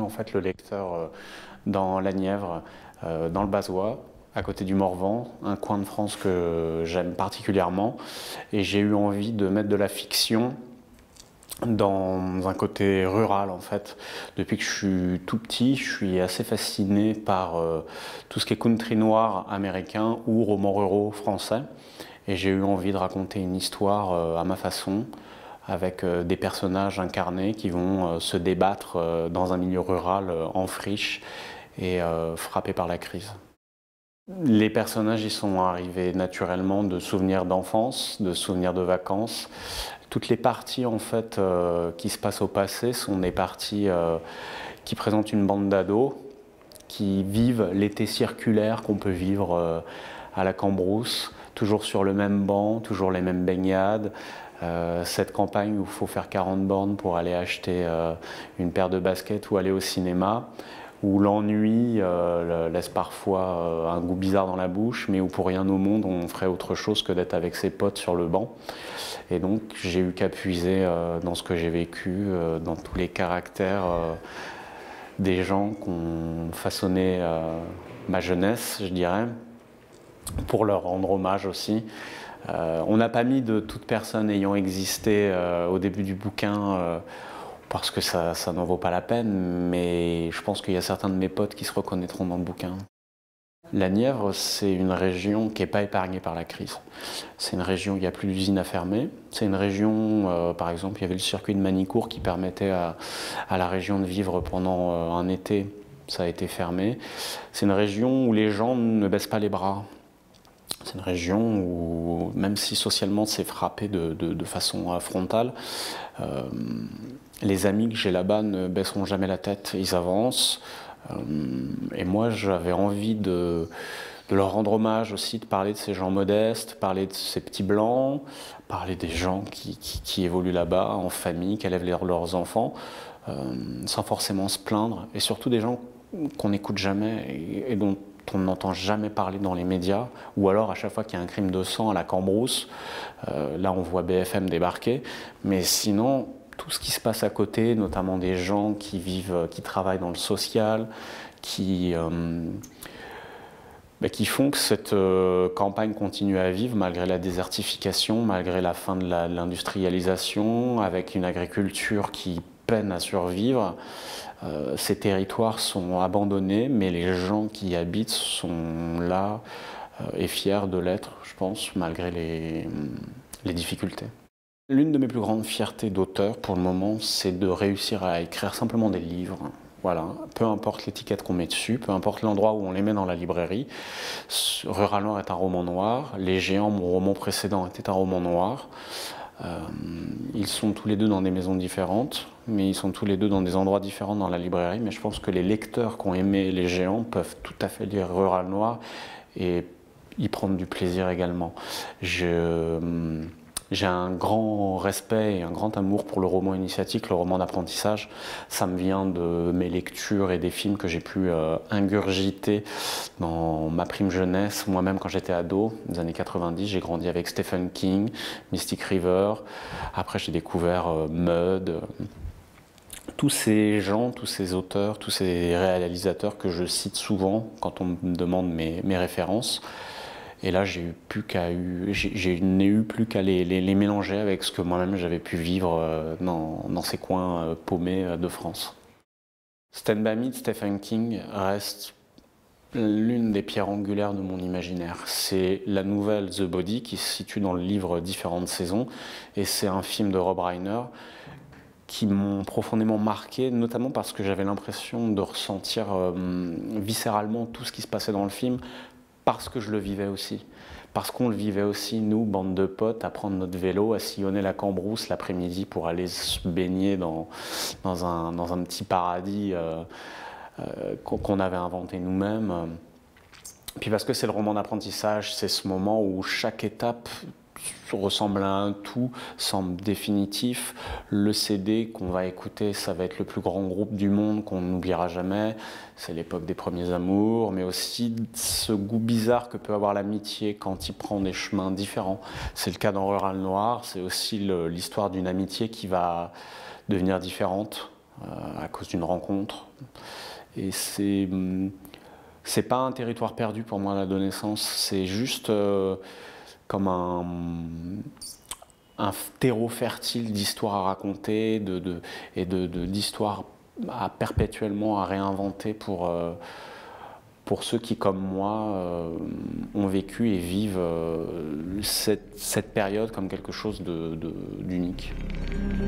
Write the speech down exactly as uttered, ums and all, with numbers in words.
en fait le lecteur euh, dans la Nièvre, euh, dans le Bazois, à côté du Morvan, un coin de France que j'aime particulièrement. Et j'ai eu envie de mettre de la fiction dans un côté rural en fait. Depuis que je suis tout petit, je suis assez fasciné par euh, tout ce qui est country noir américain ou romans ruraux français. Et j'ai eu envie de raconter une histoire euh, à ma façon, avec euh, des personnages incarnés qui vont euh, se débattre euh, dans un milieu rural euh, en friche et euh, frappé par la crise. Les personnages y sont arrivés naturellement de souvenirs d'enfance, de souvenirs de vacances. Toutes les parties en fait euh, qui se passent au passé sont des parties euh, qui présentent une bande d'ados qui vivent l'été circulaire qu'on peut vivre euh, à la Cambrousse, toujours sur le même banc, toujours les mêmes baignades. Euh, cette campagne où il faut faire quarante bornes pour aller acheter euh, une paire de baskets ou aller au cinéma, où l'ennui euh, laisse parfois euh, un goût bizarre dans la bouche, mais où pour rien au monde on ferait autre chose que d'être avec ses potes sur le banc. Et donc j'ai eu qu'à puiser euh, dans ce que j'ai vécu, euh, dans tous les caractères euh, des gens qui ont façonné euh, ma jeunesse, je dirais, pour leur rendre hommage aussi. Euh, on n'a pas mis de toute personne ayant existé euh, au début du bouquin, euh, parce que ça, ça n'en vaut pas la peine, mais je pense qu'il y a certains de mes potes qui se reconnaîtront dans le bouquin. La Nièvre, c'est une région qui n'est pas épargnée par la crise. C'est une région où il n'y a plus d'usines à fermer. C'est une région, euh, par exemple, il y avait le circuit de Manicourt qui permettait à, à la région de vivre pendant euh, un été. Ça a été fermé. C'est une région où les gens ne baissent pas les bras. C'est une région où, même si socialement c'est frappé de, de, de façon frontale, euh, les amis que j'ai là-bas ne baisseront jamais la tête, ils avancent. Euh, et moi j'avais envie de, de leur rendre hommage aussi, de parler de ces gens modestes, parler de ces petits blancs, parler des gens qui, qui, qui évoluent là-bas en famille, qui élèvent leurs, leurs enfants, euh, sans forcément se plaindre, et surtout des gens qu'on n'écoute jamais et, et dont on n'entend jamais parler dans les médias, ou alors à chaque fois qu'il y a un crime de sang à la Cambrousse, euh, là on voit B F M débarquer, mais sinon tout ce qui se passe à côté, notamment des gens qui vivent, qui travaillent dans le social, qui, euh, bah, qui font que cette euh, campagne continue à vivre malgré la désertification, malgré la fin de l'industrialisation, avec une agriculture qui peine à survivre. Euh, ces territoires sont abandonnés, mais les gens qui y habitent sont là euh, et fiers de l'être, je pense, malgré les, les difficultés. L'une de mes plus grandes fiertés d'auteur pour le moment, c'est de réussir à écrire simplement des livres. Voilà, peu importe l'étiquette qu'on met dessus, peu importe l'endroit où on les met dans la librairie. Rural Noir est un roman noir, Les Géants, mon roman précédent, était un roman noir. Euh, ils sont tous les deux dans des maisons différentes, mais ils sont tous les deux dans des endroits différents dans la librairie. Mais je pense que les lecteurs qui ont aimé Les Géants peuvent tout à fait lire Rural Noir et y prendre du plaisir également. Je... J'ai un grand respect et un grand amour pour le roman initiatique, le roman d'apprentissage. Ça me vient de mes lectures et des films que j'ai pu euh, ingurgiter dans ma prime jeunesse. Moi-même, quand j'étais ado, dans les années quatre-vingt-dix, j'ai grandi avec Stephen King, Mystic River. Après, j'ai découvert euh, Mud. Tous ces gens, tous ces auteurs, tous ces réalisateurs que je cite souvent quand on me demande mes, mes références. Et là, j'ai eu plus qu'à eu, j'ai n'ai eu plus qu'à les, les, les mélanger avec ce que moi-même j'avais pu vivre dans, dans ces coins paumés de France. Stand By Me de Stephen King reste l'une des pierres angulaires de mon imaginaire. C'est la nouvelle The Body qui se situe dans le livre Différentes saisons, et c'est un film de Rob Reiner qui m'ont profondément marqué, notamment parce que j'avais l'impression de ressentir euh, viscéralement tout ce qui se passait dans le film, parce que je le vivais aussi, parce qu'on le vivait aussi, nous, bande de potes, à prendre notre vélo, à sillonner la Cambrousse l'après-midi pour aller se baigner dans, dans, un, dans un petit paradis euh, euh, qu'on avait inventé nous-mêmes. Puis parce que c'est le roman d'apprentissage, c'est ce moment où chaque étape ressemble à un tout, semble définitif. Le C D qu'on va écouter, ça va être le plus grand groupe du monde qu'on n'oubliera jamais. C'est l'époque des premiers amours, mais aussi ce goût bizarre que peut avoir l'amitié quand il prend des chemins différents. C'est le cas dans Rural Noir, c'est aussi l'histoire d'une amitié qui va devenir différente à cause d'une rencontre. Et c'est c'est pas un territoire perdu pour moi, l'adolescence, c'est juste euh, comme un, un terreau fertile d'histoires à raconter de, de, et d'histoires de, de, à perpétuellement à réinventer pour, euh, pour ceux qui, comme moi, euh, ont vécu et vivent euh, cette, cette période comme quelque chose d'unique. De,